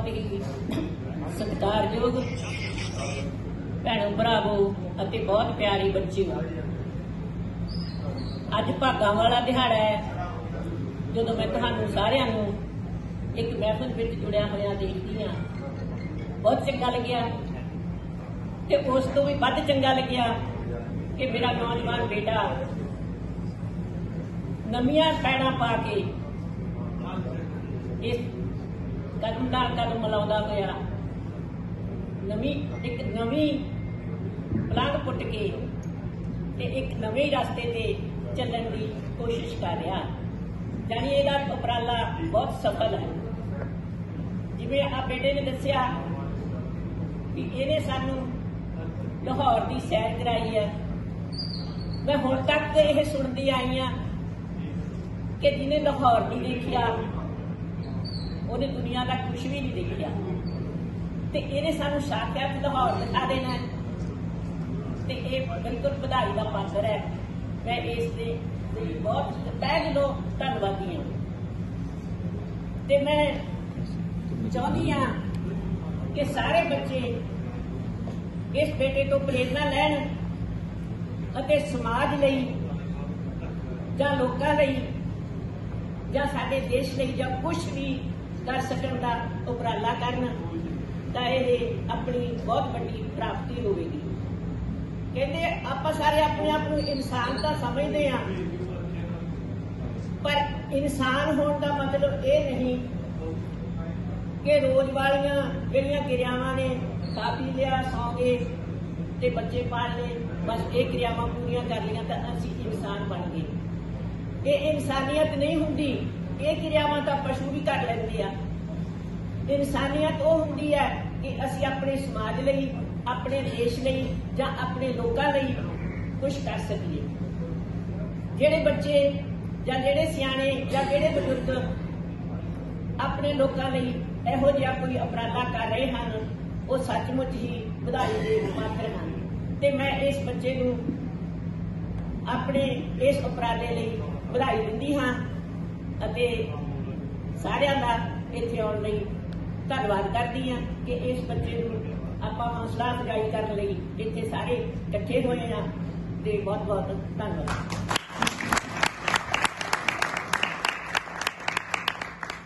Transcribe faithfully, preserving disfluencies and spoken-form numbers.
बहुत ही सत्कारयोग भैणों भरावो अते बहुत प्यारी बच्चियों, अज भागां वाला दिहाड़ा है जो मैं तुहानू सारिआं नू एक महफिल विच जुड़िया होया देखदी हाँ। बहुत चंगा लग्या ते उस तो भी वध चंगा लग्या कि मेरा नौजवान बेटा नवीआं पैड़ा पा के इस कदम नाल कदम मिलाउंदा होया नवी एक नवी पलंघ पुट के ते एक नवे रास्ते ते चलण की कोशिश कर रहा। जानी इहदा उपराला बहुत सफल है। जिवें आ बेटे ने दस्सिया कि इहने सानू लाहौर की सैर कराई है। मैं हुण तक यह सुनती आई हाँ कि जिन्हें लाहौर नहीं देखिया उन्हें दुनिया का कुछ भी नहीं देखिया, तो इन्हें सानू साक्षात लाहौर दिखा देना है। तो ये बिल्कुल बधाई का पात्र है। मैं इसके बहुत तह दिलों धन्नवादी हाँ। तो मैं चाहती हाँ कि सारे बच्चे इस बेटे तो प्रेरणा लैन अते समाज लई जां लोकां लई जां साडे देश लई जां कुछ भी कर सकण दा उपराला करन तां इह अपनी बहुत वड्डी प्राप्ति होवेगी। कहते आपां सारे अपने आप नूं इंसान तां समझदे हां, पर इंसान होण दा मतलब ये नहीं कि रोज वालियां जिहड़ियां क्रियावां ने खा पी लिया, सौ गए ते बच्चे पाल ले, बस ये क्रियावां पूरियां कर लियां तां असीं इंसान बन गए। ये इंसानियत नहीं हुंदी। ये क्रियावां तां पशु भी कर लैंदे आ। इंसानियत वो हुंदी है कि असीं अपने समाज लई, अपने देश लई जां अपने लोकां लई कुछ कर सकीए। जिहड़े बच्चे जां जिहड़े सियाणे जां जिहड़े बजुर्ग अपने लोकां लई इहो जिहा कोई उपराला कर रहे हैं वो सचमुच ही बधाई दे पात्र हैं। ते मैं इस बच्चे नूं अपने इस उपराले लई बधाई दिंदी हाँ अते सारिआं दा इत्थे आउण लई धन्नवाद करदी हाँ कि इस बच्चे नूं आपां हौसला अफजाई करन लई इत्थे सारे इकट्ठे होए हाँ। ते बहुत बहुत धन्नवाद।